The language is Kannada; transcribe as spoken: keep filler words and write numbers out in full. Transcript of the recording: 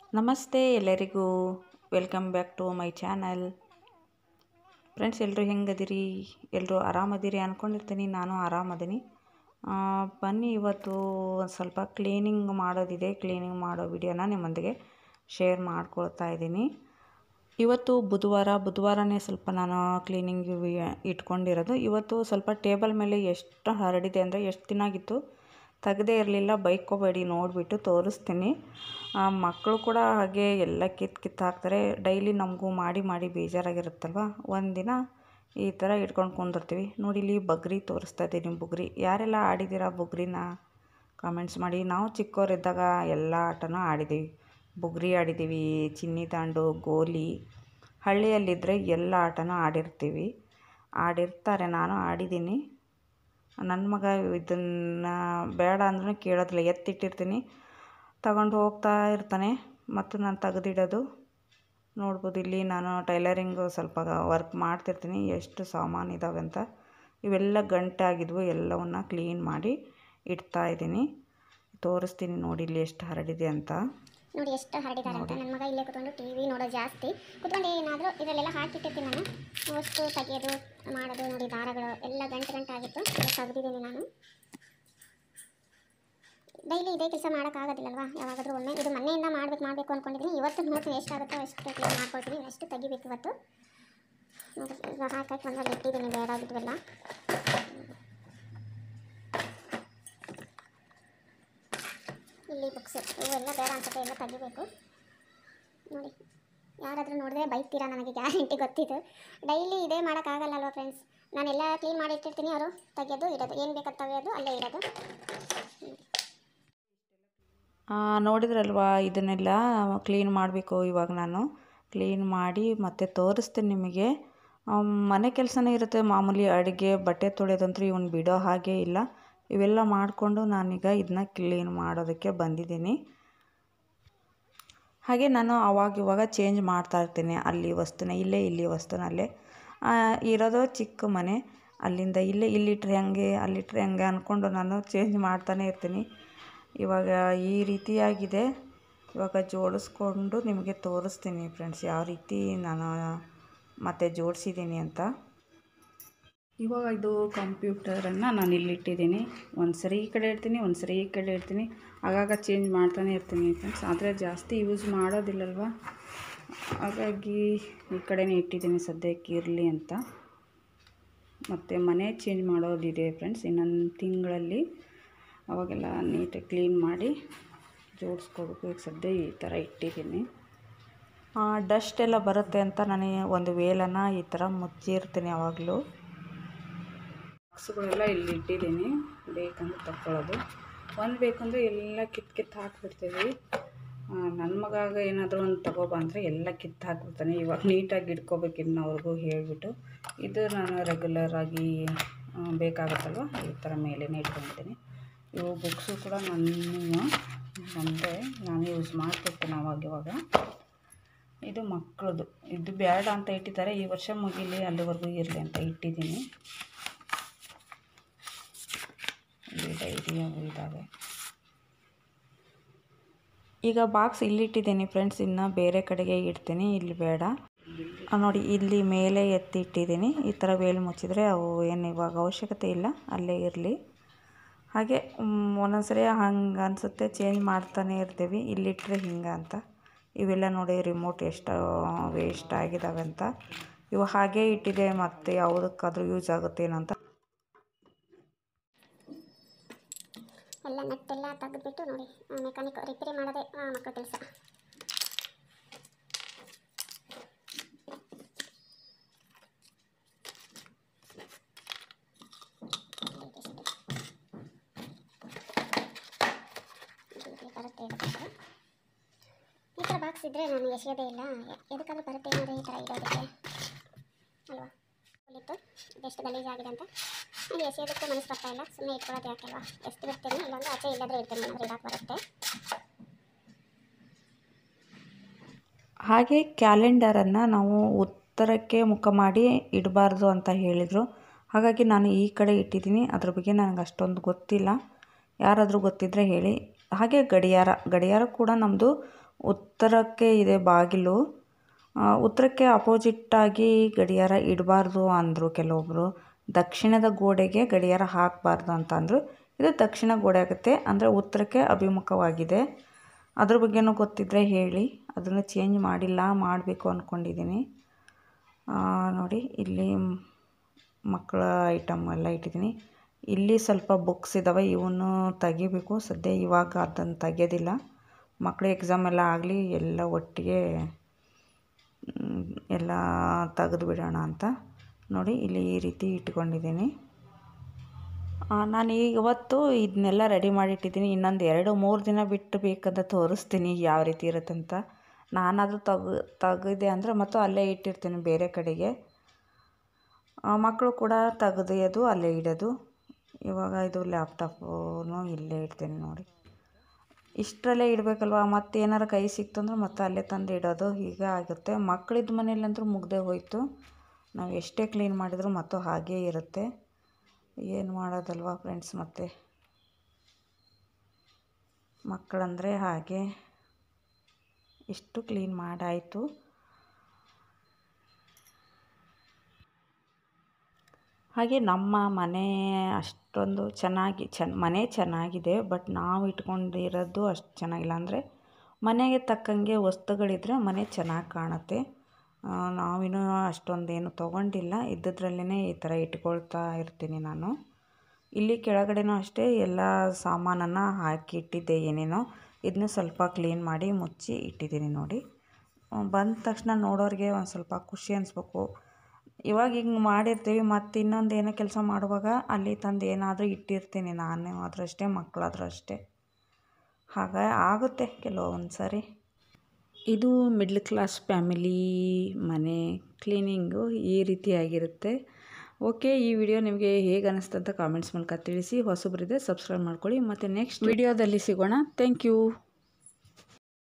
ನಮಸ್ತೆ ಎಲ್ಲರಿಗೂ, welcome back to my channel. Friends, ಎಲ್ಲರೂ ಹೆಂಗದಿರಿ? ಎಲ್ಲರೂ ಆರಾಮದಿರಿ ಅಂದ್ಕೊಂಡಿರ್ತೀನಿ. ನಾನು ಆರಾಮದೀನಿ. ಬನ್ನಿ, ಇವತ್ತು ಒಂದು ಸ್ವಲ್ಪ ಕ್ಲೀನಿಂಗ್ ಮಾಡೋದಿದೆ. ಕ್ಲೀನಿಂಗ್ ಮಾಡೋ ವಿಡಿಯೋನ ನಿಮ್ಮೊಂದಿಗೆ ಶೇರ್ ಮಾಡ್ಕೊಳ್ತಾ ಇದ್ದೀನಿ. ಇವತ್ತು ಬುಧವಾರ ಬುಧವಾರನೇ ಸ್ವಲ್ಪ ನಾನು ಕ್ಲೀನಿಂಗ್ ಇಟ್ಕೊಂಡಿರೋದು. ಇವತ್ತು ಸ್ವಲ್ಪ ಟೇಬಲ್ ಮೇಲೆ ಎಷ್ಟು ಹರಡಿದೆ ಅಂದರೆ, ಎಷ್ಟು ದಿನ ಆಗಿತ್ತು ತೆಗೆದೇ ಇರಲಿಲ್ಲ. ಬೈಕೋಬೇಡಿ, ನೋಡಿಬಿಟ್ಟು ತೋರಿಸ್ತೀನಿ. ಮಕ್ಕಳು ಕೂಡ ಹಾಗೆ ಎಲ್ಲ ಕಿತ್ತು ಕಿತ್ತು ಹಾಕ್ತಾರೆ. ಡೈಲಿ ನಮಗೂ ಮಾಡಿ ಮಾಡಿ ಬೇಜಾರಾಗಿರುತ್ತಲ್ವ, ಒಂದಿನ ಈ ಥರ ಇಟ್ಕೊಂಡು ಕುಂದಿರ್ತೀವಿ. ನೋಡಿ, ಇಲ್ಲಿ ಬುಗ್ರಿ ತೋರಿಸ್ತಾ ಇದ್ದೀನಿ. ಬುಗ್ರಿ ಯಾರೆಲ್ಲ ಆಡಿದ್ದೀರಾ ಬುಗ್ರಿನ ಕಾಮೆಂಟ್ಸ್ ಮಾಡಿ. ನಾವು ಚಿಕ್ಕವರಿದ್ದಾಗ ಎಲ್ಲ ಆಟನೂ ಆಡಿದ್ದೀವಿ. ಬುಗ್ರಿ ಆಡಿದ್ದೀವಿ, ಚಿನ್ನಿ ದಾಂಡು, ಗೋಲಿ. ಹಳ್ಳಿಯಲ್ಲಿದ್ದರೆ ಎಲ್ಲ ಆಟನೂ ಆಡಿರ್ತೀವಿ, ಆಡಿರ್ತಾರೆ. ನಾನು ಆಡಿದ್ದೀನಿ. ನನ್ನ ಮಗ ಇದನ್ನು ಬೇಡ ಅಂದ್ರೂ ಕೇಳೋದಿಲ್ಲ. ಎತ್ತಿಟ್ಟಿರ್ತೀನಿ, ತಗೊಂಡು ಹೋಗ್ತಾ ಇರ್ತಾನೆ, ಮತ್ತು ನಾನು ತೆಗೆದಿಡೋದು. ನೋಡ್ಬೋದು, ಇಲ್ಲಿ ನಾನು ಟೈಲರಿಂಗು ಸ್ವಲ್ಪ ವರ್ಕ್ ಮಾಡ್ತಿರ್ತೀನಿ. ಎಷ್ಟು ಸಾಮಾನು ಇದ್ದಾವೆ ಅಂತ. ಇವೆಲ್ಲ ಗಂಟೆ ಆಗಿದ್ವು, ಎಲ್ಲವನ್ನು ಕ್ಲೀನ್ ಮಾಡಿ ಇಡ್ತಾ ಇದ್ದೀನಿ. ತೋರಿಸ್ತೀನಿ ನೋಡಿ ಇಲ್ಲಿ ಎಷ್ಟು ಹರಡಿದೆ ಅಂತ. ನೋಡಿ ಎಷ್ಟು ಹರಡಿದ್ದಾರೆ ಅಂತ. ನನ್ನ ಮಗ ಇಲ್ಲೇ ಕೂತ್ಕೊಂಡು ಟಿ ವಿ ನೋಡೋದು ಜಾಸ್ತಿ. ಕೂತ್ಕೊಂಡು ಏನಾದರೂ ಇದರಲ್ಲೆಲ್ಲ ಹಾಕಿಟ್ಟಿರ್ತೀನಿ ನಾನು. ಅಷ್ಟು ತೆಗೆಯೋದು ಮಾಡೋದು. ನೋಡಿ, ದಾರಗಳು ಎಲ್ಲ ಗಂಟೆ ಗಂಟೆ ಆಗಿತ್ತು, ತೆಗೆದಿದ್ದೀನಿ ನಾನು. ಡೈಲಿ ಇದೇ ಕೆಲಸ ಮಾಡೋಕ್ಕಾಗೋದಿಲ್ಲಲ್ವಾ, ಯಾವಾಗಾದರೂ ಒಮ್ಮೆ. ಇದು ಮನೆಯಿಂದ ಮಾಡಬೇಕು ಮಾಡಬೇಕು ಅಂದ್ಕೊಂಡಿದ್ದೀನಿ. ಇವತ್ತು ನೋಡ್ತೀನಿ ಎಷ್ಟಾಗುತ್ತೋ ಅಷ್ಟು ಕ್ಲೀನ್ ಮಾಡ್ಕೊಳ್ತೀನಿ. ಎಷ್ಟು ತೆಗಿಬೇಕು ಇವತ್ತು. ನೋಡಿ, ಈಗ ಹಾಕಕ್ಕೆ ಒಂದರಲ್ಲಿ ಇಟ್ಟಿದ್ದೀನಿ ಬೇಡ ಆಗಿದ್ವೆಲ್ಲ. ಇಲ್ಲಿ ಬುಕ್ಸ್ ಇವೆಲ್ಲ ಬೇಡ ಅನ್ಸುತ್ತೆ, ಎಲ್ಲ ತೆಗಿಬೇಕು. ನೋಡಿ, ಯಾರಾದರೂ ನೋಡಿದ್ರೆ ಬೈತೀರಾ, ನನಗೆ ಗ್ಯಾರಂಟಿ ಗೊತ್ತಿದ್ದು. ಡೈಲಿ ಇದೇ ಮಾಡೋಕ್ಕಾಗಲ್ಲಲ್ವ ಫ್ರೆಂಡ್ಸ್. ನಾನೆಲ್ಲ ಕ್ಲೀನ್ ಮಾಡಿ ಇಟ್ಟಿರ್ತೀನಿ, ಅವರು ತೆಗೆಯೋದು ಇಡೋದು, ಏನು ಬೇಕಾದ ತೆಗೆಯೋದು ಅಲ್ಲೇ ಇಡೋದು. ನೋಡಿದ್ರಲ್ವ, ಇದನ್ನೆಲ್ಲ ಕ್ಲೀನ್ ಮಾಡಬೇಕು. ಇವಾಗ ನಾನು ಕ್ಲೀನ್ ಮಾಡಿ ಮತ್ತೆ ತೋರಿಸ್ತೀನಿ ನಿಮಗೆ. ಮನೆ ಕೆಲಸನೇ ಇರುತ್ತೆ ಮಾಮೂಲಿ. ಅಡುಗೆ, ಬಟ್ಟೆ ತೊಳೆಯೋದಂತೂ ಇವನು ಬಿಡೋ ಹಾಗೆ ಇಲ್ಲ. ಇವೆಲ್ಲ ಮಾಡಿಕೊಂಡು ನಾನೀಗ ಇದನ್ನ ಕ್ಲೀನ್ ಮಾಡೋದಕ್ಕೆ ಬಂದಿದ್ದೀನಿ. ಹಾಗೆ ನಾನು ಅವಾಗ ಇವಾಗ ಚೇಂಜ್ ಮಾಡ್ತಾ ಇರ್ತೀನಿ. ಅಲ್ಲಿ ವಸ್ತುನ ಇಲ್ಲೇ, ಇಲ್ಲಿ ವಸ್ತುನ ಅಲ್ಲೇ. ಇರೋದು ಚಿಕ್ಕ ಮನೆ, ಅಲ್ಲಿಂದ ಇಲ್ಲೇ, ಇಲ್ಲಿಟ್ರೆ ಹಂಗೆ ಅಲ್ಲಿಟ್ರೆ ಹಂಗೆ ಅಂದ್ಕೊಂಡು ನಾನು ಚೇಂಜ್ ಮಾಡ್ತಾನೆ ಇರ್ತೀನಿ. ಇವಾಗ ಈ ರೀತಿಯಾಗಿದೆ. ಇವಾಗ ಜೋಡಿಸ್ಕೊಂಡು ನಿಮಗೆ ತೋರಿಸ್ತೀನಿ ಫ್ರೆಂಡ್ಸ್, ಯಾವ ರೀತಿ ನಾನು ಮತ್ತೆ ಜೋಡಿಸಿದ್ದೀನಿ ಅಂತ. ಇವಾಗ ಇದು ಕಂಪ್ಯೂಟರನ್ನು ನಾನು ಇಲ್ಲಿಟ್ಟಿದ್ದೀನಿ. ಒಂದು ಸರಿ ಈ ಕಡೆ ಇಡ್ತೀನಿ, ಒಂದು ಸರಿ ಈ ಕಡೆ ಇಡ್ತೀನಿ. ಆಗಾಗ ಚೇಂಜ್ ಮಾಡ್ತಾನೆ ಇರ್ತೀನಿ ಫ್ರೆಂಡ್ಸ್. ಆದರೆ ಜಾಸ್ತಿ ಯೂಸ್ ಮಾಡೋದಿಲ್ಲಲ್ವ, ಹಾಗಾಗಿ ಈ ಕಡೆನೇ ಇಟ್ಟಿದ್ದೀನಿ ಸದ್ಯಕ್ಕೆ ಇರಲಿ ಅಂತ. ಮತ್ತು ಮನೆ ಚೇಂಜ್ ಮಾಡೋದಿದೆ ಫ್ರೆಂಡ್ಸ್ ಇನ್ನೊಂದು ತಿಂಗಳಲ್ಲಿ. ಅವಾಗೆಲ್ಲ ನೀಟಾಗಿ ಕ್ಲೀನ್ ಮಾಡಿ ಜೋಡಿಸ್ಕೋಬೇಕು. ಈಗ ಸದ್ಯ ಈ ಥರ ಇಟ್ಟಿದ್ದೀನಿ. ಡಸ್ಟ್ ಎಲ್ಲ ಬರುತ್ತೆ ಅಂತ ನಾನು ಒಂದು ವೇಲನ್ನು ಈ ಥರ ಮುಚ್ಚಿರ್ತೀನಿ ಯಾವಾಗಲೂ. ಬಾಕ್ಸ್ಗಳೆಲ್ಲ ಇಲ್ಲಿ ಇಟ್ಟಿದ್ದೀನಿ, ಬೇಕಂದ್ರೆ ತಗೊಳ್ಳೋದು. ಒಂದು ಬೇಕಂದರೆ ಎಲ್ಲ ಕಿತ್ತು ಕಿತ್ತು ಹಾಕಿಬಿಡ್ತೀವಿ. ನನ್ನ ಮಗಾಗ ಏನಾದರೂ ಒಂದು ತಗೊಬಂದರೆ ಎಲ್ಲ ಕಿತ್ತು ಹಾಕ್ಬಿಡ್ತಾನೆ. ಇವಾಗ ನೀಟಾಗಿ ಇಟ್ಕೋಬೇಕು ಇನ್ನು ಅವ್ರಿಗೂ ಹೇಳಿಬಿಟ್ಟು. ಇದು ನಾನು ರೆಗ್ಯುಲರಾಗಿ ಬೇಕಾಗುತ್ತಲ್ವ, ಈ ಥರ ಮೇಲೇ ಇಟ್ಕೊಂಡಿದ್ದೀನಿ. ಇವು ಬುಕ್ಸು ಕೂಡ ನನ್ನ ಒಂದೇ, ನಾನು ಯೂಸ್ ಮಾಡ್ತಿರ್ತೀನಿ ಅವಾಗ ಇವಾಗ. ಇದು ಮಕ್ಕಳದು, ಇದು ಬೇಡ ಅಂತ ಇಟ್ಟಿದ್ದಾರೆ. ಈ ವರ್ಷ ಮುಗಿಲಿ, ಅಲ್ಲಿವರೆಗೂ ಇರಲಿ ಅಂತ ಇಟ್ಟಿದ್ದೀನಿ. ಡೈರಿ ಅವು ಇದ್ದಾವೆ. ಈಗ ಬಾಕ್ಸ್ ಇಲ್ಲಿಟ್ಟಿದ್ದೀನಿ ಫ್ರೆಂಡ್ಸ್, ಇನ್ನು ಬೇರೆ ಕಡೆಗೆ ಇಡ್ತೀನಿ, ಇಲ್ಲಿ ಬೇಡ. ನೋಡಿ, ಇಲ್ಲಿ ಮೇಲೆ ಎತ್ತಿ ಇಟ್ಟಿದ್ದೀನಿ. ಈ ಥರ ವೇಲು ಮುಚ್ಚಿದರೆ ಅವು ಏನು ಇವಾಗ ಅವಶ್ಯಕತೆ ಇಲ್ಲ, ಅಲ್ಲೇ ಇರಲಿ. ಹಾಗೆ ಒಂದೊಂದು ಸರಿ ಹಂಗೆ ಅನಿಸುತ್ತೆ, ಚೇಂಜ್ ಮಾಡ್ತಾನೆ ಇರ್ತೀವಿ. ಇಲ್ಲಿಟ್ಟರೆ ಹಿಂಗೆ ಅಂತ. ಇವೆಲ್ಲ ನೋಡಿ, ರಿಮೋಟ್ ಎಷ್ಟು ವೇಸ್ಟ್ ಆಗಿದ್ದಾವೆ ಅಂತ. ಇವು ಹಾಗೇ ಇಟ್ಟಿದೆ, ಮತ್ತು ಯಾವುದಕ್ಕಾದರೂ ಯೂಸ್ ಆಗುತ್ತೇನಂತ. ಎಲ್ಲ ನಟ್ಟೆಲ್ಲ ತೆಗೆದುಬಿಟ್ಟು ನೋಡಿ, ಮೆಕ್ಯಾನಿಕ್ ರಿಪೇರಿ ಮಾಡೋದೇ ಮಕ್ಕಳ ಕೆಲಸ. ಈ ಥರ ಬಾಕ್ಸ್ ಇದ್ದರೆ ನಾನು ಎಸೆಯೋದೇ ಇಲ್ಲ. ಎದಕ್ಕಾದ್ರೂ ಬರುತ್ತೆ ನೋಡಿ ಈ ಥರ ಇಡೋದಕ್ಕೆ ಅಲ್ವಾ. ಹೊಲಿತು ಇದೆಷ್ಟು ಗಲೀಜಾಗಿದೆ ಅಂತ ನನಗೆ ಎಸೆಯೋದಕ್ಕೂ ಮನಸ್ಸು ಬರ್ತಾ ಇಲ್ಲ. ಸುಮ್ಮನೆ ಇಟ್ಕೊಳ್ಳೋದು ಯಾಕಲ್ವಾ, ಎಷ್ಟು ಬಿಡ್ತೇನೆ, ಇಲ್ಲಾಂದರೆ ಆಚೆ ಇಲ್ಲದ್ರೆ ಇಡ್ತೇನೆ, ಏನಾದರೂ ಇಡಕ್ಕೆ ಬರುತ್ತೆ. ಹಾಗೆ ಕ್ಯಾಲೆಂಡರನ್ನು ನಾವು ಉತ್ತರಕ್ಕೆ ಮುಖ ಮಾಡಿ ಇಡಬಾರ್ದು ಅಂತ ಹೇಳಿದರು. ಹಾಗಾಗಿ ನಾನು ಈ ಕಡೆ ಇಟ್ಟಿದ್ದೀನಿ. ಅದ್ರ ಬಗ್ಗೆ ನನಗೆ ಅಷ್ಟೊಂದು ಗೊತ್ತಿಲ್ಲ, ಯಾರಾದರೂ ಗೊತ್ತಿದ್ದರೆ ಹೇಳಿ. ಹಾಗೆ ಗಡಿಯಾರ ಗಡಿಯಾರ ಕೂಡ ನಮ್ಮದು ಉತ್ತರಕ್ಕೆ ಇದೆ ಬಾಗಿಲು. ಉತ್ತರಕ್ಕೆ ಅಪೋಸಿಟ್ಟಾಗಿ ಗಡಿಯಾರ ಇಡಬಾರ್ದು ಅಂದರು ಕೆಲವೊಬ್ಬರು. ದಕ್ಷಿಣದ ಗೋಡೆಗೆ ಗಡಿಯಾರ ಹಾಕಬಾರ್ದು ಅಂತ ಅಂದರು. ಇದು ದಕ್ಷಿಣ ಗೋಡೆ ಆಗುತ್ತೆ, ಅಂದರೆ ಉತ್ತರಕ್ಕೆ ಅಭಿಮುಖವಾಗಿದೆ. ಅದ್ರ ಬಗ್ಗೆನೂ ಗೊತ್ತಿದ್ದರೆ ಹೇಳಿ. ಅದನ್ನು ಚೇಂಜ್ ಮಾಡಿಲ್ಲ, ಮಾಡಬೇಕು ಅಂದ್ಕೊಂಡಿದ್ದೀನಿ. ನೋಡಿ, ಇಲ್ಲಿ ಮಕ್ಕಳ ಐಟಮ್ ಎಲ್ಲ ಇಟ್ಟಿದ್ದೀನಿ. ಇಲ್ಲಿ ಸ್ವಲ್ಪ ಬುಕ್ಸ್ ಇದ್ದಾವೆ, ಇವನ್ನು ತೆಗಿಬೇಕು. ಸದ್ಯ ಇವಾಗ ಅದನ್ನು ತೆಗೆಯೋದಿಲ್ಲ. ಮಕ್ಕಳ ಎಕ್ಸಾಮ್ ಎಲ್ಲ ಆಗಲಿ, ಎಲ್ಲ ಒಟ್ಟಿಗೆ ಎಲ್ಲ ತೆಗೆದು ಬಿಡೋಣ ಅಂತ. ನೋಡಿ, ಇಲ್ಲಿ ಈ ರೀತಿ ಇಟ್ಕೊಂಡಿದ್ದೀನಿ. ನಾನು ಇವತ್ತು ಇದನ್ನೆಲ್ಲ ರೆಡಿ ಮಾಡಿಟ್ಟಿದ್ದೀನಿ. ಇನ್ನೊಂದು ಎರಡು ಮೂರು ದಿನ ಬಿಟ್ಟು ಬೇಕಂತ ತೋರಿಸ್ತೀನಿ ಯಾವ ರೀತಿ ಇರುತ್ತಂತ. ನಾನಾದರೂ ತೆಗೆ ತೆಗೆದೆ ಅಂದರೆ ಮತ್ತು ಅಲ್ಲೇ ಇಟ್ಟಿರ್ತೀನಿ ಬೇರೆ ಕಡೆಗೆ. ಮಕ್ಕಳು ಕೂಡ ತೆಗೆದು ಅಲ್ಲೇ ಇಡೋದು. ಇವಾಗ ಇದು ಲ್ಯಾಪ್ಟಾಪೂ ಇಲ್ಲೇ ಇಡ್ತೀನಿ ನೋಡಿ. ಇಷ್ಟರಲ್ಲೇ ಇಡಬೇಕಲ್ವ, ಮತ್ತು ಏನಾರು ಕೈ ಸಿಕ್ತಂದ್ರೆ ಮತ್ತೆ ಅಲ್ಲೇ ತಂದು ಇಡೋದು, ಹೀಗೆ ಆಗುತ್ತೆ. ಮಕ್ಕಳಿದ್ದ ಮನೇಲಂದ್ರೂ ಮುಗ್ದೇ ಹೋಯಿತು. ನಾವು ಎಷ್ಟೇ ಕ್ಲೀನ್ ಮಾಡಿದರೂ ಮತ್ತು ಹಾಗೇ ಇರುತ್ತೆ. ಏನು ಮಾಡೋದಲ್ವ ಫ್ರೆಂಡ್ಸ್, ಮತ್ತೆ ಮಕ್ಕಳಂದರೆ ಹಾಗೆ. ಇಷ್ಟು ಕ್ಲೀನ್ ಮಾಡಾಯಿತು. ಹಾಗೆ ನಮ್ಮ ಮನೆ ಅಷ್ಟೊಂದು ಚೆನ್ನಾಗಿ ಚೆನ್ನ ಮನೆ ಚೆನ್ನಾಗಿದೆ, ಬಟ್ ನಾವು ಇಟ್ಕೊಂಡಿರೋದು ಅಷ್ಟು ಚೆನ್ನಾಗಿಲ್ಲ. ಅಂದರೆ ಮನೆಗೆ ತಕ್ಕಂಗೆ ವಸ್ತುಗಳಿದ್ದರೆ ಮನೆ ಚೆನ್ನಾಗಿ ಕಾಣುತ್ತೆ. ನಾವಿನ್ನೂ ಅಷ್ಟೊಂದೇನು ತೊಗೊಂಡಿಲ್ಲ, ಇದ್ದದ್ರಲ್ಲೇ ಈ ಥರ ಇಟ್ಕೊಳ್ತಾ ಇರ್ತೀನಿ ನಾನು. ಇಲ್ಲಿ ಕೆಳಗಡೆನೂ ಅಷ್ಟೇ ಎಲ್ಲ ಸಾಮಾನನ್ನು ಹಾಕಿ ಇಟ್ಟಿದ್ದೆ ಏನೇನೋ. ಇದನ್ನ ಸ್ವಲ್ಪ ಕ್ಲೀನ್ ಮಾಡಿ ಮುಚ್ಚಿ ಇಟ್ಟಿದ್ದೀನಿ ನೋಡಿ. ಬಂದ ತಕ್ಷಣ ನೋಡೋರಿಗೆ ಒಂದು ಸ್ವಲ್ಪ ಖುಷಿ ಅನಿಸ್ಬೇಕು. ಇವಾಗ ಹಿಂಗೆ ಮಾಡಿರ್ತೀವಿ, ಮತ್ತು ಇನ್ನೊಂದು ಏನೋ ಕೆಲಸ ಮಾಡುವಾಗ ಅಲ್ಲಿ ತಂದು ಏನಾದರೂ ಇಟ್ಟಿರ್ತೀನಿ. ನಾನೇ ಆದರೂ ಅಷ್ಟೇ, ಮಕ್ಕಳಾದರೂ ಅಷ್ಟೇ. ಹಾಗೆ ಆಗುತ್ತೆ ಕೆಲವೊಂದು ಸಾರಿ. ಇದು ಮಿಡ್ಲ್ ಕ್ಲಾಸ್ ಫ್ಯಾಮಿಲಿ ಮನೆ ಕ್ಲೀನಿಂಗು ಈ ರೀತಿಯಾಗಿರುತ್ತೆ. ಓಕೆ, ಈ ವಿಡಿಯೋ ನಿಮಗೆ ಹೇಗೆ ಅನ್ನಿಸ್ತಂತ ಕಾಮೆಂಟ್ಸ್ ಮೂಲಕ ತಿಳಿಸಿ. ಹೊಸಬರಿದೆ ಸಬ್ಸ್ಕ್ರೈಬ್ ಮಾಡ್ಕೊಳ್ಳಿ. ಮತ್ತು ನೆಕ್ಸ್ಟ್ ವಿಡಿಯೋದಲ್ಲಿ ಸಿಗೋಣ. Thank you.